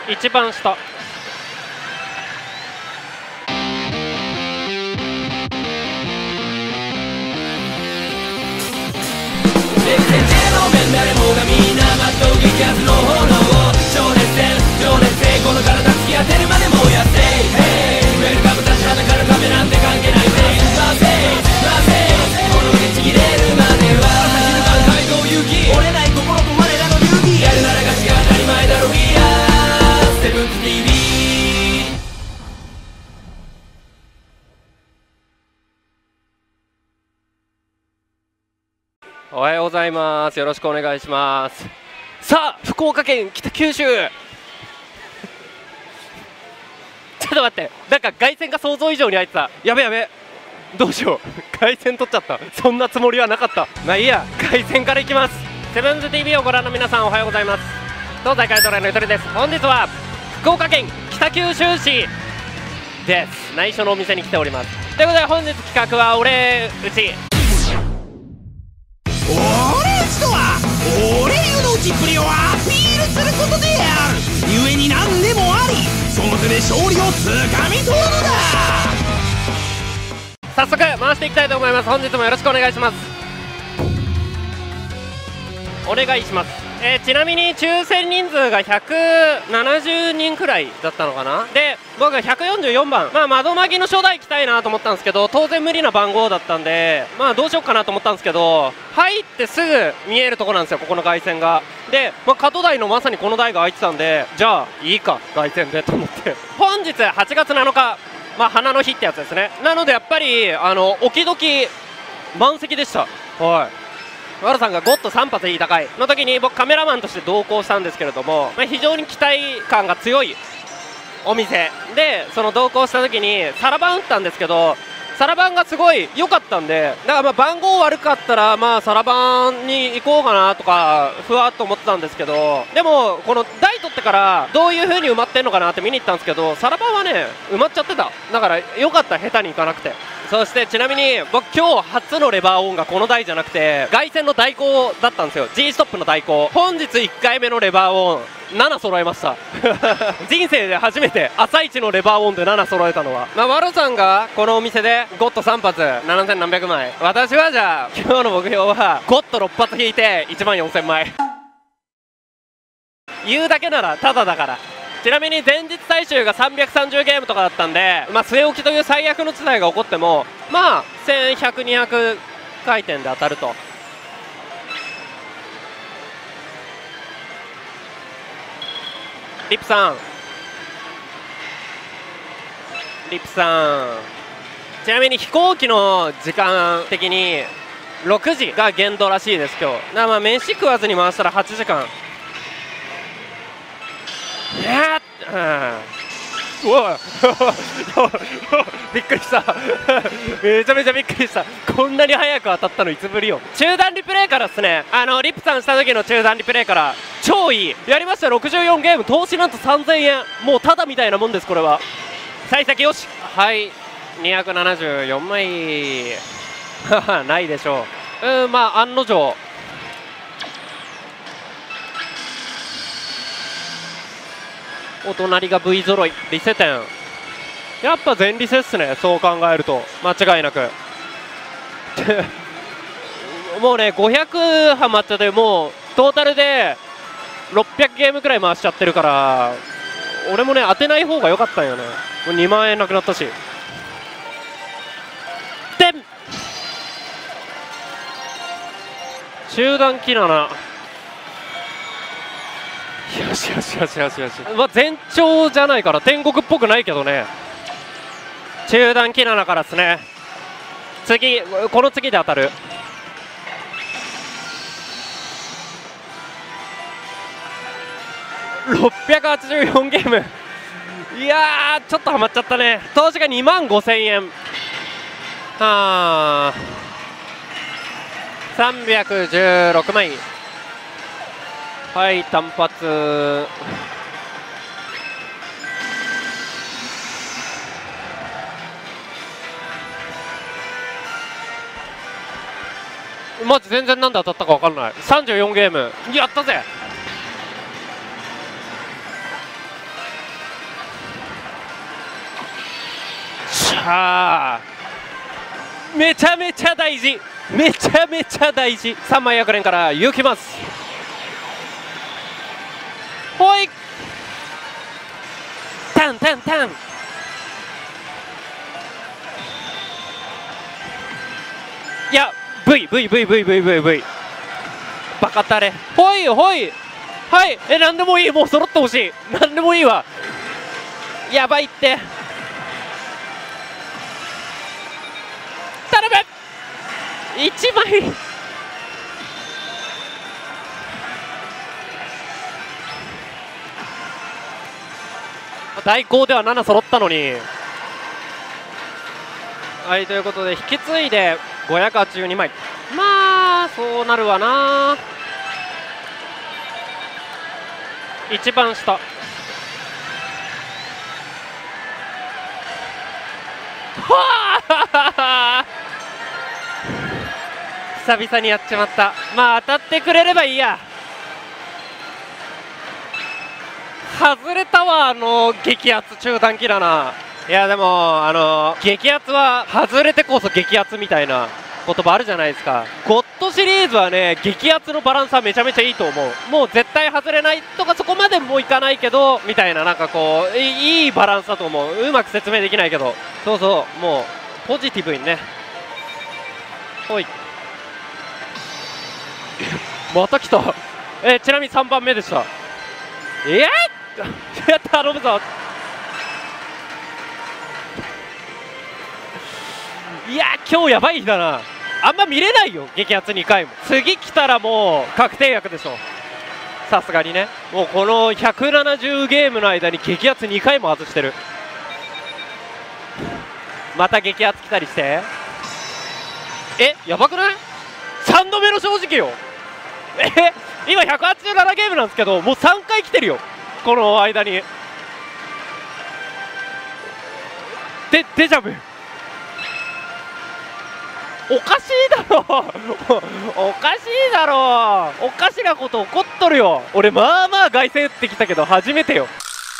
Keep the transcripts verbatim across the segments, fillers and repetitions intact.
一番下。 誰もがみんな全う激アツの炎を情熱戦情熱性この体突き当てるまで燃やせ Hey ウェルカム立ちはだかる壁なんて関係ないぜなぜなぜこの道切れるまでは朝昼晩街道行き折れない心と我らの流儀やるならガチが当たり前だろ We are セブンツ ティーブイ。 おはようございます。よろしくお願いします。さあ、福岡県北九州ちょっと待って、なんか凱旋が想像以上に開いてた。やべやべ、どうしよう凱旋取っちゃった。そんなつもりはなかった。まあいいや、凱旋からいきます。セブンズ ティーブイ をご覧の皆さん、おはようございます。東西海トレのゆとりです。本日は福岡県北九州市です。内緒のお店に来ております。ということで本日企画は俺うち俺打ちとは俺流の打ちっぷりをアピールすることである。故に何でもあり、その手で勝利をつかみ取るのだ。 早速回していきたいと思います。本日もよろしくお願いします。お願いします。えー、ちなみに抽選人数がひゃくななじゅうにんくらいだったのかな。で僕がひゃくよんじゅうよんばん、まあ窓巻きの初代行きたいなと思ったんですけど、当然無理な番号だったんで、まあどうしようかなと思ったんですけど、入ってすぐ見えるとこなんですよ、ここの凱旋が。で、まあ、角台のまさにこの台が空いてたんで、じゃあいいか凱旋でと思って本日はちがつなのか、まあ花の日ってやつですね。なのでやっぱりあのおきどき満席でした。はい、ワロさんがゴッドさん発いい高いの時に僕カメラマンとして同行したんですけれども、まあ、非常に期待感が強いお店で、その同行した時にサラバン打ったんですけど、サラバンがすごい良かったんで、だからまあ番号悪かったらまあサラバンに行こうかなとかふわっと思ってたんですけど、でもこの台取ってからどういう風に埋まってんのかなって見に行ったんですけど、サラバンはね埋まっちゃってた。だから良かった、下手に行かなくて。そしてちなみに僕今日初のレバーオンがこの台じゃなくて凱旋の代行だったんですよ。 G ストップの代行。本日いっかいめのレバーオンなな揃えました人生で初めて朝一のレバーオンでなな揃えたのは、まあ、ワロさんがこのお店でゴッドさん発ななせんなんびゃくまい、私はじゃあ今日の目標はゴッドろっ発引いていちまんよんせんまい言うだけならタダだから。ちなみに前日最終がさんびゃくさんじゅうゲームとかだったんで、まあ、据え置きという最悪の事態が起こってもまあせんひゃく、にひゃく回転で当たると。リップさんリップさんちなみに飛行機の時間的にろくじが限度らしいです今日。だからまあ飯食わずに回したらはちじかん。いやー、うん、うわびっくりしためちゃめちゃびっくりした。こんなに早く当たったのいつぶりよ。中断リプレイからっすね。あのリップさんした時の中断リプレイから超いいやりました。ろくじゅうよんゲーム投資なんとさんぜんえん、もうただみたいなもんです。これは幸先よし。はいにひゃくななじゅうよんまいないでしょう。うん、まあ案の定お隣が V 揃いリセ店、やっぱ全リセっすね。そう考えると間違いなくもうねごひゃくハマっちゃって、もうトータルでろっぴゃくゲームくらい回しちゃってるから、俺もね当てない方が良かったんよね。もうにまんえんなくなったし。で中段キナナ、よしよしよしよしよし、まあ、前兆じゃないから天国っぽくないけどね。中段キナナからですね。次この次で当たる。ろっぴゃくはちじゅうよんゲーム、いやーちょっとハマっちゃったね。投資がにまんごせんえん、はあさんびゃくじゅうろくまい。はい単発マジ全然なんで当たったか分かんない。さんじゅうよんゲームやったぜ。 はあ、めちゃめちゃ大事、めちゃめちゃ大事。さんまい役連から行きます。ほい、タンタンタン。いや VVVVVVV バカタレ。ほいほい、はい、え、なんでもいい、もう揃ってほしい、なんでもいいわ。やばいって、頼む、いちまい。大攻ではなな揃ったのに。はい、ということで引き継いでごひゃくはちじゅうにまい。まあそうなるわな。一番下、はあ久々にやっちまった。まあ当たってくれればいいや。外れたわ、あの激アツ中段キラな。いやでもあの激アツは外れてこそ激アツみたいな言葉あるじゃないですか。ゴッドシリーズはね、激アツのバランスはめちゃめちゃいいと思う。もう絶対外れないとかそこまでもういかないけどみたいな、なんかこういいバランスだと思う。うまく説明できないけど、そうそう、もうポジティブにね。ほいまた来た。えちなみにさんばんめでした。えー頼むぞ。いや今日やばい日だな。あんま見れないよ激アツにかいも。次来たらもう確定役でしょ、さすがにね。もうこのひゃくななじゅうゲームの間に激アツにかいも外してる。また激アツ来たりして、えやばくない？ さん 度目の正直よ。え今ひゃくはちじゅうななゲームなんですけど、もうさんかい来てるよこの間に。でデジャブ、おかしいだろおかしいだろ、おかしなこと起こっとるよ。俺まあまあ凱旋打ってきたけど初めてよ。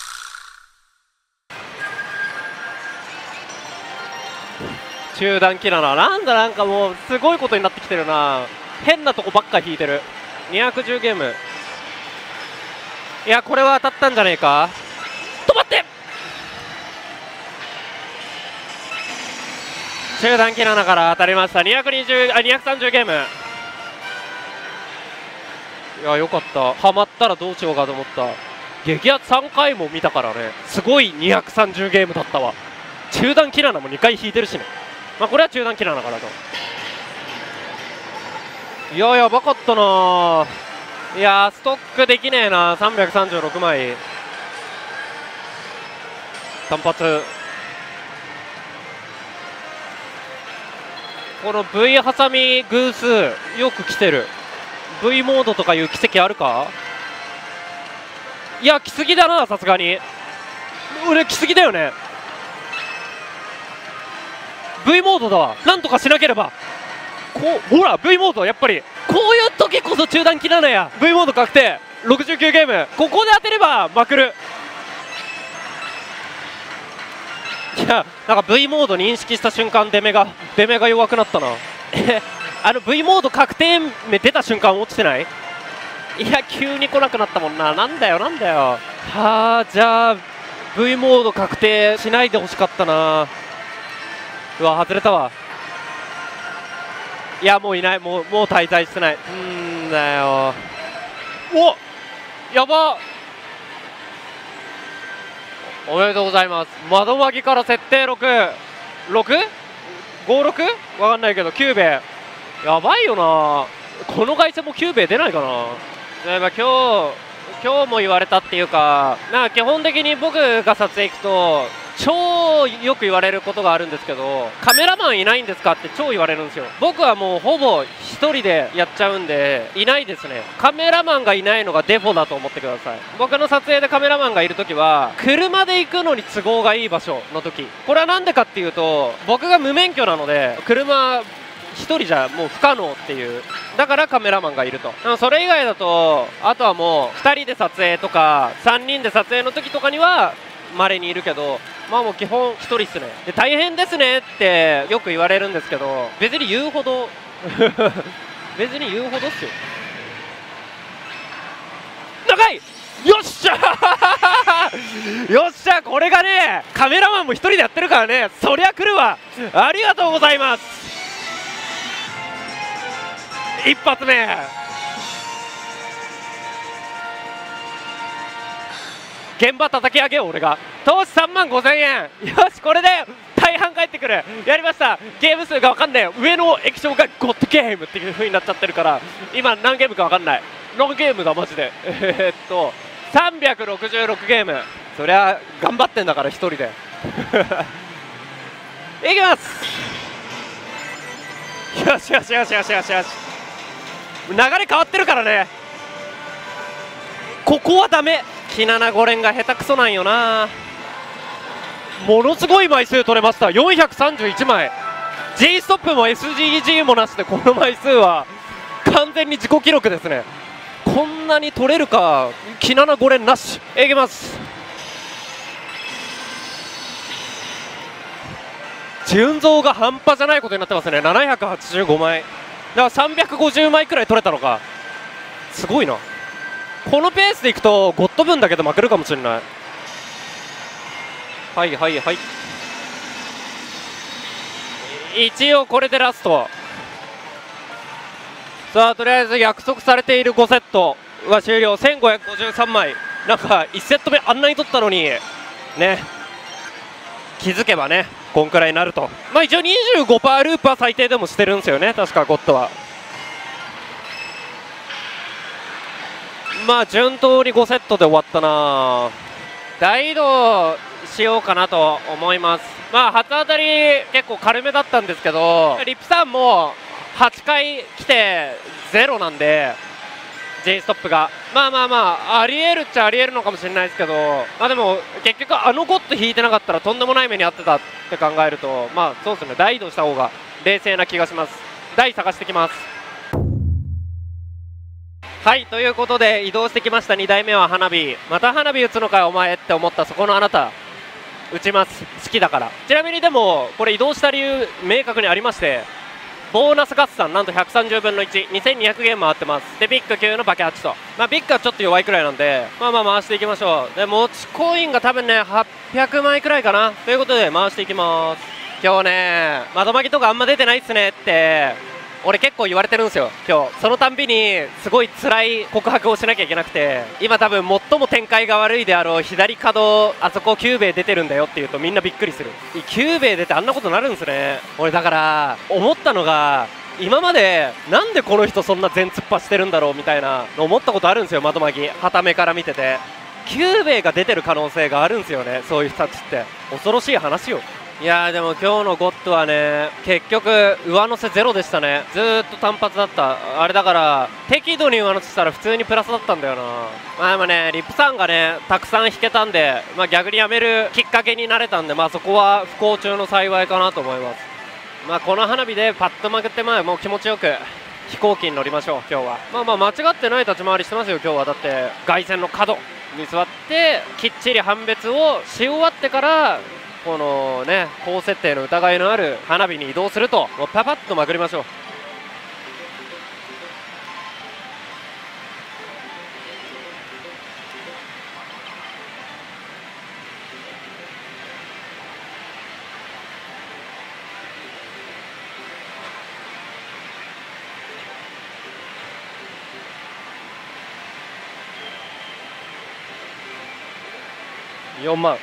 中段キラな、なんだ、なんかもうすごいことになってきてるな。変なとこばっか引いてる。にひゃくじゅうゲーム、いやこれは当たったんじゃねえか。止まって、中段キラナから当たりました。にひゃくにじゅうあにひゃくさんじゅうゲーム。いやよかった、ハマったらどうしようかと思った。激アツさんかいも見たからね、すごいにひゃくさんじゅうゲームだったわ。中段キラナもにかい引いてるしね。まあこれは中段キラナからと。いややばかったな。いやストックできねえな。さんびゃくさんじゅうろくまい単発。この V ハサミ偶数よく来てる。 V モードとかいう奇跡あるか。いや来すぎだな、さすがに俺来すぎだよね。 V モードだわ、なんとかしなければ。こうほら V モード、やっぱりこういう時こそ中段切らないや。 V モード確定、ろくじゅうきゅうゲーム、ここで当てればまくる。いやなんか V モード認識した瞬間出目が出目が弱くなったな。えあの V モード確定目出た瞬間落ちてない？いや急に来なくなったもんな。なんだよなんだよ。はあじゃあ V モード確定しないでほしかったな。うわ外れたわ。いやもういない、もうもう滞在してない。うんだよ。おやば、おめでとうございます。窓マギから設定ろく、ろく？ごじゅうろく？ わかんないけどきゅうべい。やばいよな。この会社もきゅうべい出ないかな。やっぱ今日今日も言われたっていうか、なんか基本的に僕が撮影行くと超よく言われることがあるんですけど、カメラマンいないんですかって超言われるんですよ。僕はもうほぼひとりでやっちゃうんでいないですね。カメラマンがいないのがデフォだと思ってください。僕の撮影でカメラマンがいるときは車で行くのに都合がいい場所の時。これは何でかっていうと、僕が無免許なので車ひとりじゃもう不可能っていう、だからカメラマンがいると。それ以外だとあとはもうふたりで撮影とかさんにんで撮影の時とかには稀にいるけど、 まあもう基本ひとりっすね。で大変ですねってよく言われるんですけど、別に言うほど別に言うほどっすよ。長い、よっしゃよっしゃ、これがねカメラマンもひとりでやってるからね、そりゃ来るわ。ありがとうございます。一発目、現場叩き上げよう俺が。投資さんまんごせんえん、よしこれで大半返ってくる。やりました。ゲーム数が分かんない、上の液晶がゴッドゲームっていう風になっちゃってるから今何ゲームか分かんない。何ゲームだマジでえー、っとさんびゃくろくじゅうろくゲーム。そりゃ頑張ってんだからひとりでいきます。よしよしよしよしよしよし、流れ変わってるからね。ここはダメ。キナナゴレンが下手くそなんよな。ものすごい枚数取れました。よんひゃくさんじゅういちまい。 G ストップも エスジージー もなしでこの枚数は完全に自己記録ですね。こんなに取れるか。キナナゴレンなし。いきます。純増が半端じゃないことになってますね。ななひゃくはちじゅうごまいだからさんびゃくごじゅうまいくらい取れたのか。すごいな。このペースでいくとゴッド分だけで負けるかもしれない。はいはいはい、一応これでラスト。さあとりあえず約束されているごセットは終了。せんごひゃくごじゅうさんまい。なんかいちセット目あんなに取ったのにね、気づけばねこんくらいになると。まあ一応 にじゅうごパーセント ループは最低でもしてるんですよね確かゴッドは。まあ順当にごセットで終わったな。大移動しようかなと思います。まあ初当たり結構軽めだったんですけど、リップさんもはちかい来てゼロなんで J ストップがまあまあまあありえるっちゃありえるのかもしれないですけど、まあでも結局あのゴッド引いてなかったらとんでもない目に遭ってたって考えると、まあそうですね、大移動した方が冷静な気がします。台探してきます。はい、ということで移動してきました。にだいめは花火。また花火打つのかよお前って思ったそこのあなた、打ちます。好きだから。ちなみにでもこれ移動した理由明確にありまして、ボーナス合算なんとひゃくさんじゅうぶんのいち、にせんにひゃくゲーム回ってます。でビッグきゅうのバケはちと、まあビッグはちょっと弱いくらいなんで、まあまあ回していきましょう。で持ちコインが多分ねはっぴゃくまいくらいかなということで回していきます。今日ね窓巻きとかあんま出てないっすねって俺結構言われてるんですよ今日。そのたんびにすごい辛い告白をしなきゃいけなくて、今多分最も展開が悪いであろう左角あそこきゅうべい出てるんだよって言うとみんなびっくりする。きゅうべい出てあんなことなるんですね。俺だから思ったのが、今までなんでこの人そんな全突破してるんだろうみたいなの思ったことあるんですよ。窓巻きはためから見ててきゅうべいが出てる可能性があるんですよね。そういう人たちって恐ろしい話よ。いやーでも今日のゴッドはね結局上乗せゼロでしたね。ずーっと単発だった。あれだから適度に上乗せしたら普通にプラスだったんだよな。まあでもねリップさんがねたくさん引けたんで、まあ、逆にやめるきっかけになれたんで、まあそこは不幸中の幸いかなと思います。まあこの花火でパッと負けて、まあもう気持ちよく飛行機に乗りましょう今日は。まあまあ間違ってない立ち回りしてますよ今日は。だって凱旋の角に座ってきっちり判別をし終わってからこのね高設定の疑いのある花火に移動すると、もうパパッとまくりましょう。よんまん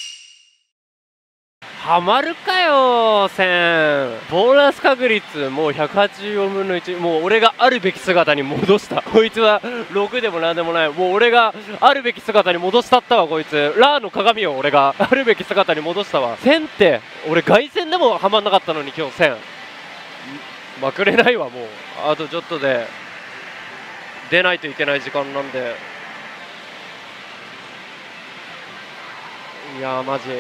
ハマるかよ。せんボーナス確率もうひゃくはちじゅうよんぶんのいち、もう俺があるべき姿に戻した。こいつはろくでもなんでもない、もう俺があるべき姿に戻したったわ。こいつラーの鏡を俺があるべき姿に戻したわ。せんって俺凱旋でもハマんなかったのに今日せんまくれないわ。もうあとちょっとで出ないといけない時間なんで、いやーマジ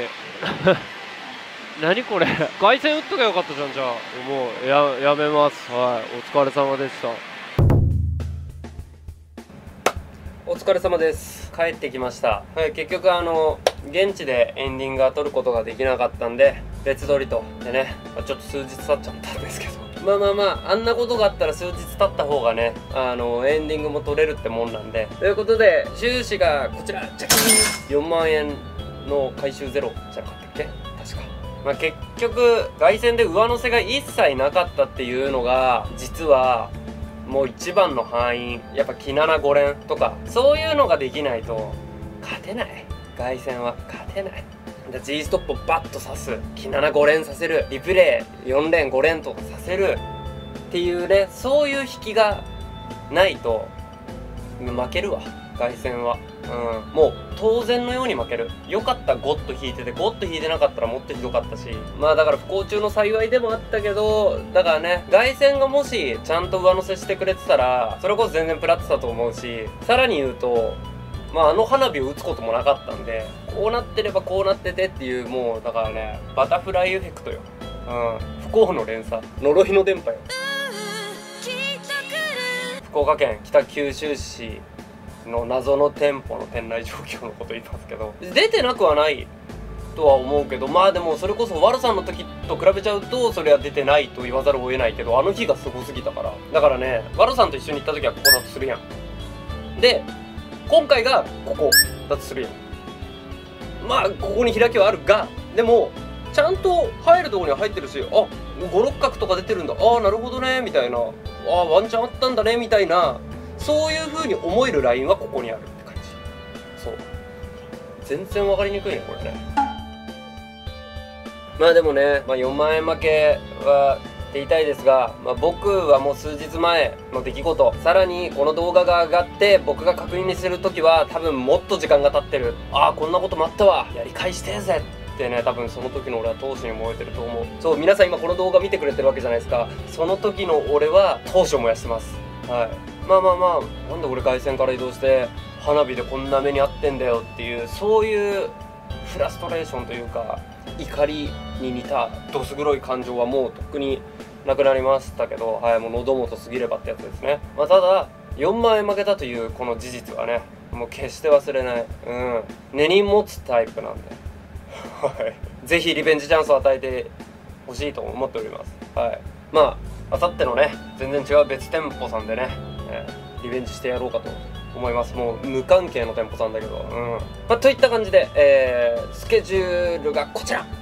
何これ凱旋打っときゃよかったじゃん。じゃあもう や, やめます。はい、お疲れ様でした。 お疲疲れ様です。帰ってきました。はい、結局あの現地でエンディングは撮ることができなかったんで別撮りとでね、まあ、ちょっと数日経っちゃったんですけど、まあまあまああんなことがあったら数日経った方がね、あのエンディングも撮れるってもんなんで、ということで収支がこちらジャキーンよんまんえんの回収ゼロじゃなかったっけ、確か。まあ結局凱旋で上乗せが一切なかったっていうのが実はもう一番の敗因。やっぱキナナご連とかそういうのができないと勝てない。凱旋は勝てない。G ストップをバッと刺す、キナナご連させる、リプレイよん連ご連とかさせるっていうね、そういう引きがないと負けるわ凱旋は。うん、もう当然のように負ける。よかったゴッド引いてて、ゴッド引いてなかったらもっとひどかったし、まあだから不幸中の幸いでもあったけど、だからね凱旋がもしちゃんと上乗せしてくれてたらそれこそ全然プラってたと思うし、さらに言うとまああの花火を打つこともなかったんで、こうなってればこうなっててっていう、もうだからねバタフライエフェクトよ。うん、不幸の連鎖、呪いの電波よ。福岡県北九州市の謎の店舗の店内状況のこと言いますけど、出てなくはないとは思うけど、まあでもそれこそワルさんの時と比べちゃうとそれは出てないと言わざるを得ないけど、あの日がすごすぎたから。だからねワルさんと一緒に行った時はここだとするやん。で今回がここだとするやん。まあここに開きはあるが、でもちゃんと入るところには入ってるし、あ五六角とか出てるんだ、ああなるほどねみたいな、ああワンチャンあったんだねみたいな、そういう風に思えるラインはここにあるって感じ。そう全然分かりにくいねこれね。まあでもね、まあ、よんまんえん負けはって言いたいですが、まあ、僕はもう数日前の出来事、さらにこの動画が上がって僕が確認する時は多分もっと時間が経ってる。ああこんなこともあったわ、やり返してえぜってね、多分その時の俺は闘志に燃えてると思う。そう皆さん今この動画見てくれてるわけじゃないですか。その時の俺は闘志を燃やしてます。はい、まあまあまあなんで俺凱旋から移動して花火でこんな目に遭ってんだよっていう、そういうフラストレーションというか怒りに似たどす黒い感情はもうとっくになくなりましたけど、はい、もう喉元過ぎればってやつですね。まあ、ただよんまんえん負けたというこの事実はねもう決して忘れない。うん根に持つタイプなんではいぜひリベンジチャンスを与えてほしいと思っております。はい、まああさってのね全然違う別店舗さんでね、えー、リベンジしてやろうかと思います。もう無関係の店舗さんだけど、うん、まあ、といった感じで、えー、スケジュールがこちら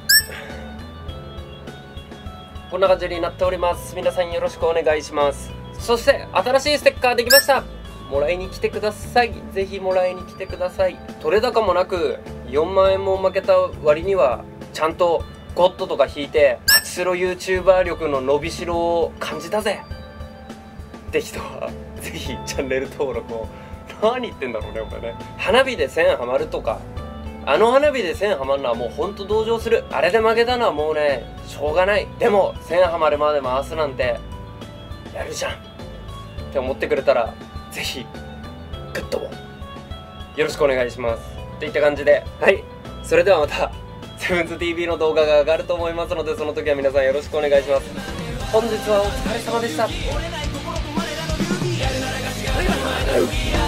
こんな感じになっております。皆さんよろしくお願いします。そして新しいステッカーできました。もらいに来てください。ぜひもらいに来てください。取れ高もなくよんまんえんも負けた割にはちゃんとゴッドとか引いてパチスロ YouTuber 力の伸びしろを感じたぜって人はぜひチャンネル登録を。何言ってんだろうね俺ね。花火でせんハマるとか、あの花火でせんハマるのはもうほんと同情する。あれで負けたのはもうねしょうがない。でもせんハマるまで回すなんてやるじゃんって思ってくれたらぜひグッドもよろしくお願いしますといった感じで、はい、それではまたセブンズ ティーブイ の動画が上がると思いますので、その時は皆さんよろしくお願いします。本日はお疲れ様でした。バイバイ。